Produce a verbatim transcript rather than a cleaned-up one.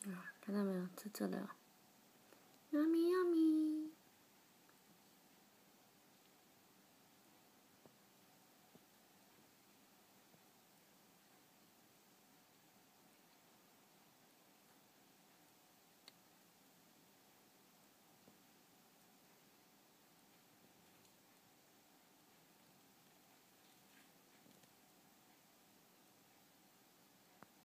看到没有？吃这了，yummy yummy。